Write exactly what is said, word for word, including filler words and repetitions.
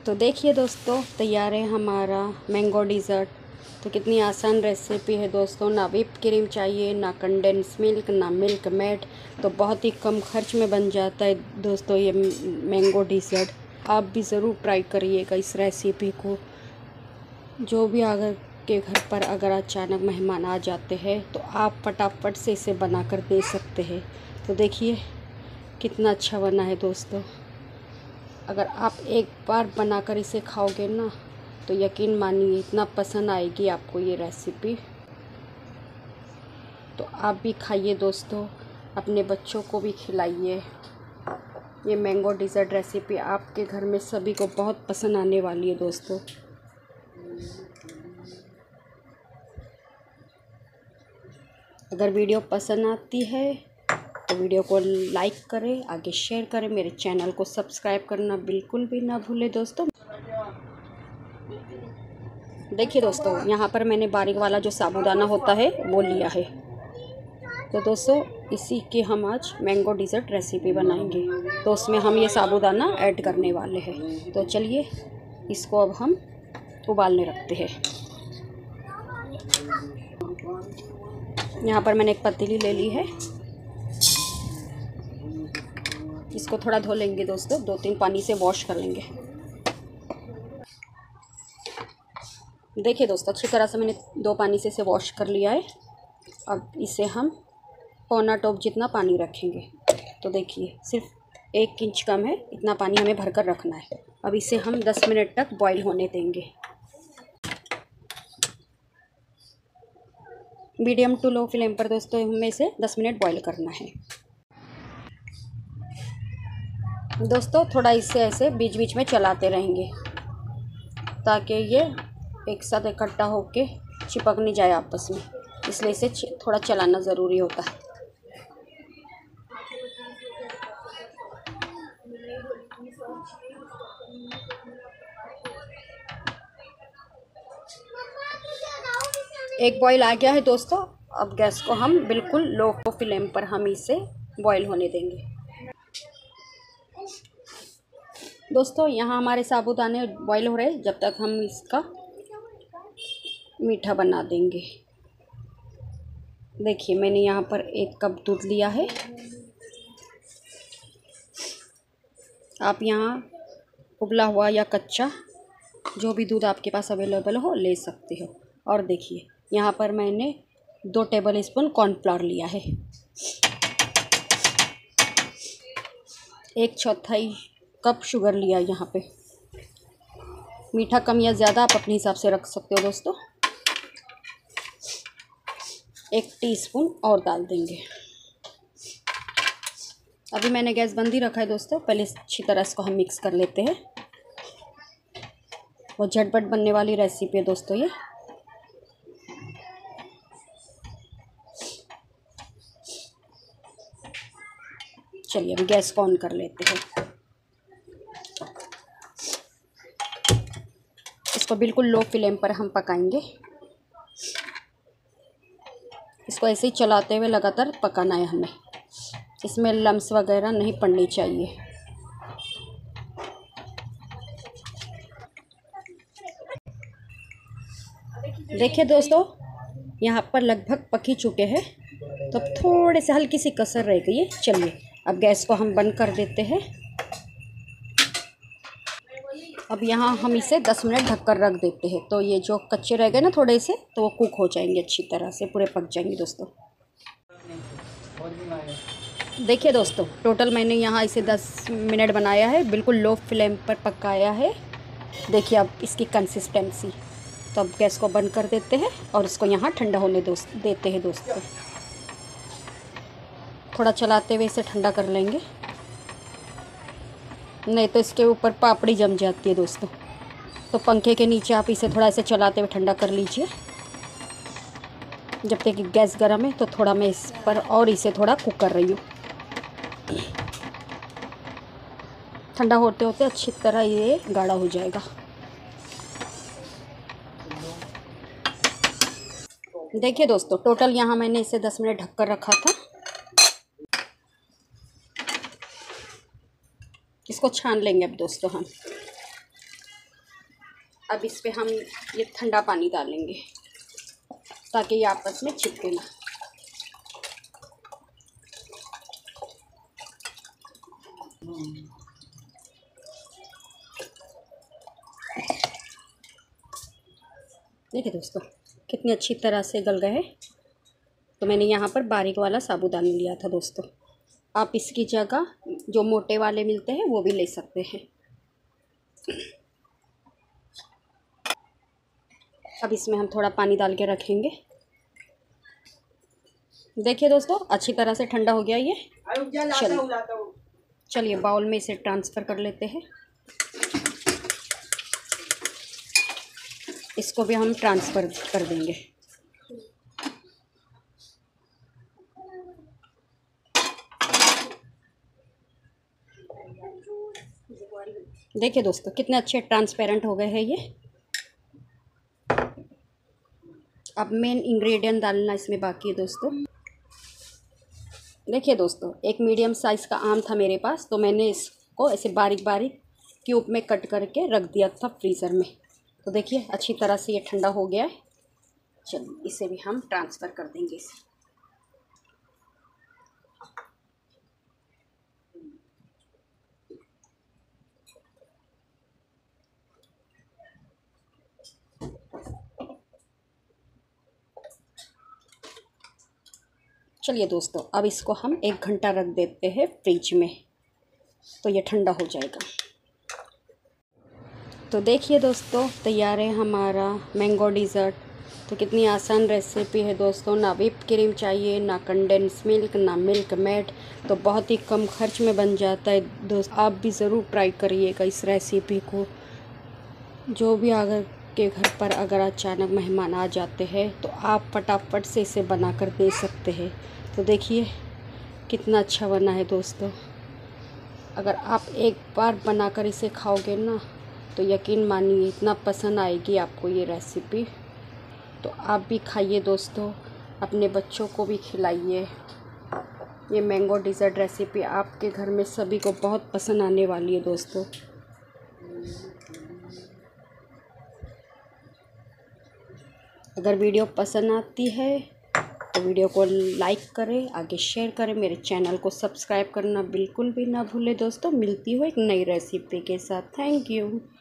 तो देखिए दोस्तों, तैयार है हमारा मैंगो डिज़र्ट। तो कितनी आसान रेसिपी है दोस्तों। ना व्हिप क्रीम चाहिए, ना कंडेंस मिल्क, ना मिल्क मेड। तो बहुत ही कम खर्च में बन जाता है दोस्तों ये मैंगो डिज़र्ट। आप भी ज़रूर ट्राई करिएगा इस रेसिपी को। जो भी अगर के घर पर अगर अचानक मेहमान आ जाते हैं तो आप फटाफट से इसे बना कर दे सकते हैं। तो देखिए कितना अच्छा बना है दोस्तों। अगर आप एक बार बनाकर इसे खाओगे ना तो यकीन मानिए इतना पसंद आएगी आपको ये रेसिपी। तो आप भी खाइए दोस्तों, अपने बच्चों को भी खिलाइए। ये मैंगो डिज़र्ट रेसिपी आपके घर में सभी को बहुत पसंद आने वाली है दोस्तों। अगर वीडियो पसंद आती है तो वीडियो को लाइक करें, आगे शेयर करें, मेरे चैनल को सब्सक्राइब करना बिल्कुल भी ना भूलें दोस्तों। देखिए दोस्तों, यहाँ पर मैंने बारीक वाला जो साबूदाना होता है वो लिया है। तो दोस्तों इसी की हम आज मैंगो डिज़र्ट रेसिपी बनाएंगे। तो उसमें हम ये साबूदाना ऐड करने वाले हैं। तो चलिए इसको अब हम उबालने रखते हैं। यहाँ पर मैंने एक पतीली ले ली है। इसको थोड़ा धो लेंगे दोस्तों, दो तीन पानी से वॉश कर लेंगे। देखिए दोस्तों, अच्छी तरह से मैंने दो पानी से इसे वॉश कर लिया है। अब इसे हम पौना टोप जितना पानी रखेंगे। तो देखिए सिर्फ एक इंच कम है, इतना पानी हमें भरकर रखना है। अब इसे हम दस मिनट तक बॉईल होने देंगे। मीडियम टू लो फ्लेम पर दोस्तों हमें इसे दस मिनट बॉईल करना है। दोस्तों थोड़ा इसे ऐसे बीच बीच में चलाते रहेंगे ताकि ये एक साथ इकट्ठा होके चिपक नहीं जाए आपस में, इसलिए इसे थोड़ा चलाना ज़रूरी होता है। एक बॉईल आ गया है दोस्तों। अब गैस को हम बिल्कुल लो फ्लेम पर हम इसे बॉईल होने देंगे। दोस्तों यहाँ हमारे साबूदाने बॉईल हो रहे हैं, जब तक हम इसका मीठा बना देंगे। देखिए मैंने यहाँ पर एक कप दूध लिया है। आप यहाँ उबला हुआ या कच्चा जो भी दूध आपके पास अवेलेबल हो ले सकते हो। और देखिए यहाँ पर मैंने दो टेबल स्पून कॉर्नफ्लावर लिया है। एक चौथाई कप शुगर लिया यहाँ पे। मीठा कम या ज़्यादा आप अपने हिसाब से रख सकते हो दोस्तों। एक टीस्पून और डाल देंगे। अभी मैंने गैस बंद ही रखा है दोस्तों। पहले अच्छी तरह इसको हम मिक्स कर लेते हैं। वो झटपट बनने वाली रेसिपी है दोस्तों ये। चलिए अभी गैस को ऑन कर लेते हैं। इसको बिल्कुल लो फ्लेम पर हम पकाएंगे। इसको ऐसे ही चलाते हुए लगातार पकाना है हमें। इसमें लम्स वगैरह नहीं पड़नी चाहिए। देखिए दोस्तों यहाँ पर लगभग पक ही चुके हैं। तो अब थोड़े से हल्की सी कसर रह गई है। चलिए अब गैस को हम बंद कर देते हैं। अब यहाँ हम इसे दस मिनट ढककर रख देते हैं। तो ये जो कच्चे रह गए ना थोड़े से, तो वो कुक हो जाएंगे अच्छी तरह से, पूरे पक जाएंगे दोस्तों। देखिए दोस्तों टोटल मैंने यहाँ इसे दस मिनट बनाया है, बिल्कुल लो फ्लेम पर पकाया है। देखिए अब इसकी कंसिस्टेंसी। तो अब गैस को बंद कर देते हैं और इसको यहाँ ठंडा होने दोस्त देते हैं दोस्तों। थोड़ा चलाते हुए इसे ठंडा कर लेंगे, नहीं तो इसके ऊपर पापड़ी जम जाती है दोस्तों। तो पंखे के नीचे आप इसे थोड़ा ऐसे चलाते हुए ठंडा कर लीजिए। जब तक गैस गर्म है तो थोड़ा मैं इस पर और इसे थोड़ा कुक कर रही हूँ। ठंडा होते होते अच्छी तरह ये गाढ़ा हो जाएगा। देखिए दोस्तों टोटल यहाँ मैंने इसे दस मिनट ढककर रखा था। इसको छान लेंगे अब दोस्तों हम। अब इस पे हम ये ठंडा पानी डालेंगे ताकि ये आपस में चिपके ना। देखिए दोस्तों कितनी अच्छी तरह से गल गए। तो मैंने यहाँ पर बारीक वाला साबूदाना लिया था दोस्तों। आप इसकी जगह जो मोटे वाले मिलते हैं वो भी ले सकते हैं। अब इसमें हम थोड़ा पानी डाल के रखेंगे। देखिए दोस्तों अच्छी तरह से ठंडा हो गया ये। चलिए चलिए बाउल में इसे ट्रांसफ़र कर लेते हैं। इसको भी हम ट्रांसफ़र कर देंगे। देखिए दोस्तों कितने अच्छे ट्रांसपेरेंट हो गए हैं ये। अब मेन इंग्रेडिएंट डालना इसमें बाकी है दोस्तों। देखिए दोस्तों एक मीडियम साइज़ का आम था मेरे पास, तो मैंने इसको ऐसे बारीक बारीक क्यूब में कट करके रख दिया था फ्रीज़र में। तो देखिए अच्छी तरह से ये ठंडा हो गया है। चलिए इसे भी हम ट्रांसफ़र कर देंगे इसे। चलिए दोस्तों अब इसको हम एक घंटा रख देते हैं फ्रिज में, तो ये ठंडा हो जाएगा। तो देखिए दोस्तों तैयार है हमारा मैंगो डिज़र्ट। तो कितनी आसान रेसिपी है दोस्तों। ना व्हिप क्रीम चाहिए, ना कंडेंस मिल्क, ना मिल्क मेड। तो बहुत ही कम खर्च में बन जाता है दोस्त। आप भी ज़रूर ट्राई करिएगा इस रेसिपी को। जो भी अगर के घर पर अगर अचानक मेहमान आ जाते हैं तो आप फटाफट से इसे बना कर दे सकते हैं। तो देखिए कितना अच्छा बना है दोस्तों। अगर आप एक बार बनाकर इसे खाओगे ना तो यकीन मानिए इतना पसंद आएगी आपको ये रेसिपी। तो आप भी खाइए दोस्तों, अपने बच्चों को भी खिलाइए। ये मैंगो डिज़र्ट रेसिपी आपके घर में सभी को बहुत पसंद आने वाली है दोस्तों। अगर वीडियो पसंद आती है तो वीडियो को लाइक करें, आगे शेयर करें, मेरे चैनल को सब्सक्राइब करना बिल्कुल भी ना भूलें दोस्तों। मिलती हूँ एक नई रेसिपी के साथ। Thank you.